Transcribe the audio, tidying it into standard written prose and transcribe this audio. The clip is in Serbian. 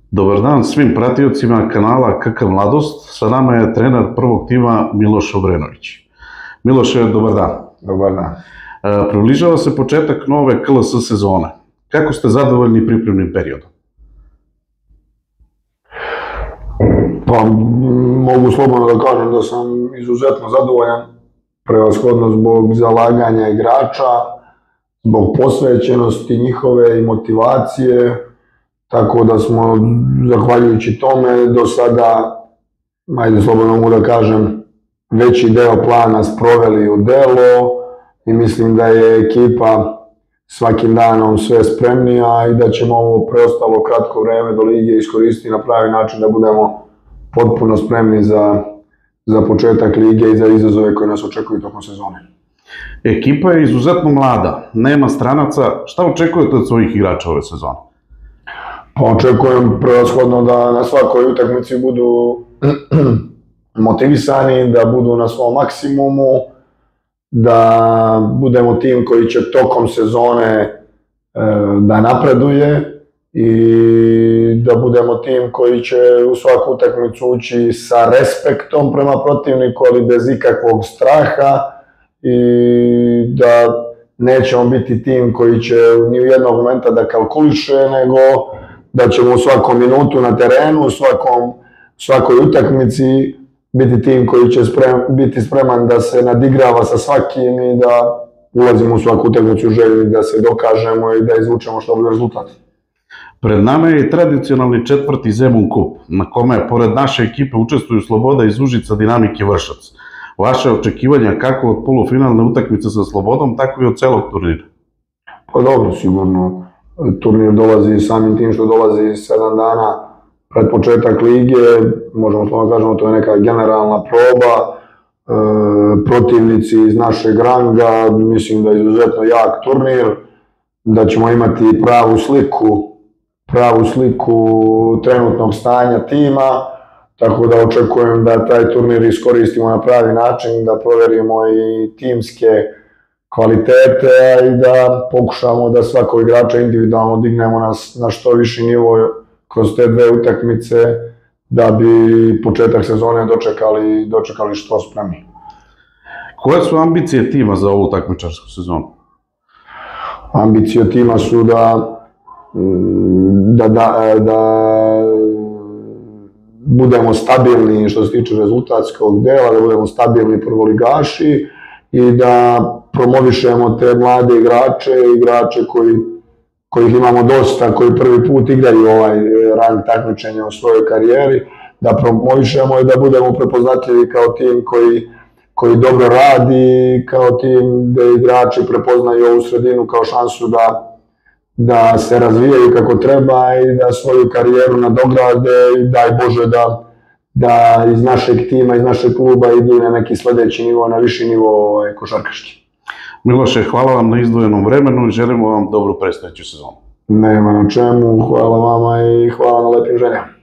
Dobar dan svim pratiocima kanala KK Mladost. Sa nama je trener prvog tima Miloš Obrenović. Miloše, dobar dan. Dobar dan. Približava se početak nove KLS sezone. Kako ste zadovoljni pripremnim periodom? Pa mogu slobodno da kažem da sam izuzetno zadovoljan, prevashodno zbog zalaganja igrača, zbog posvećenosti njihove i motivacije, tako da smo, zahvaljujući tome, do sada, ajde slobodno mogu da kažem, veći deo plana sproveli u delo i mislim da je ekipa svakim danom sve spremnija i da ćemo ovo preostalo kratko vreme do lige iskoristiti na pravi način da budemo potpuno spremni za početak lige i za izazove koje nas očekuju tokom sezone. Ekipa je izuzetno mlada, nema stranaca. Šta očekujete od svojih igrača ove sezone? Pa očekujem prevashodno da na svakoj utakmici budu motivisani, da budu na svom maksimumu, da budemo tim koji će tokom sezone da napreduje i da budemo tim koji će u svaku utakmicu ući sa respektom prema protivniku, ali bez ikakvog straha, i da nećemo biti tim koji će ni u jednog momenta da kalkuliše, nego da ćemo u svakom minutu na terenu, u svakoj utakmici biti tim koji će biti spreman da se nadigrava sa svakim i da ulazimo u svaku utakmicu u želji da se dokažemo i da izvučemo što bolji rezultat. Pred nama je i tradicionalni četvrti Zemun Kup, na kome pored naše ekipe učestvuju Sloboda iz Užica, Dinamik i Vršac. Vaše očekivanja kako od polufinalne utakmice sa Slobodom, tako i od celog turnira? Pa dobro, sigurno. Turnir dolazi samim tim što dolazi 7 dana pred početak lige, možemo slobodno kažemo, to je neka generalna proba, protivnici iz našeg ranga, mislim da je izuzetno jak turnir, da ćemo imati pravu sliku trenutnog stanja tima, tako da očekujem da taj turnir iskoristimo na pravi način, da proverimo i timske kvalitete i da pokušamo da svakog igrača individualno dignemo na što viši nivo kroz te dve utakmice, da bi početak sezone dočekali što spremni. Koje su ambicije tima za ovu takmičarsku sezonu? Ambicije tima su da budemo stabilni što se tiče rezultatskog dela, da budemo stabilni prvoligaši i da promovišemo te mlade igrače kojih imamo dosta, koji prvi put igraju ovaj rang takmičenja u svojoj karijeri, da promovišemo i da budemo prepoznatljivi kao tim koji dobro radi, kao tim gde igrači prepoznaju ovu sredinu kao šansu da se razvijaju kako treba i da svoju karijeru nadograde i daj Bože da iz našeg tima, iz našeg kluba idu na neki sledeći nivo, na viši nivo košarkaški. Miloše, hvala vam na izdvojenom vremenu i želimo vam dobru predstojeću sezonu. Nema na čemu, hvala vama i hvala na lepim željama.